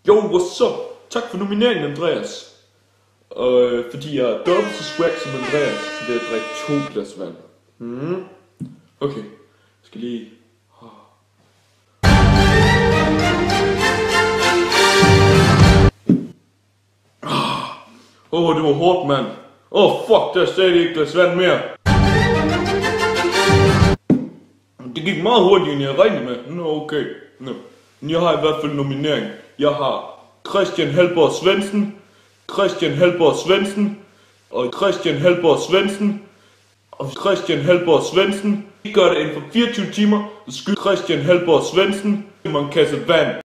Jo, what's up? Tak for nomineringen, Andreas. Fordi jeg er dobbelt så swag som Andreas, så det er at drikke 2 glas vand. Okay, jeg skal lige... det var hårdt, mand. Fuck, der er stadig ikke glas vand mere. Det gik meget hurtigt, end jeg regnede med. Okay. Jeg har i hvert fald nominering. Jeg har Christian Halborg Svendsen, Christian Halborg Svendsen, og Christian Halborg Svendsen, og Christian Halborg Svendsen. Vi gør det inden for 24 timer, så skyder Christian Halborg Svendsen mig en kasse vand.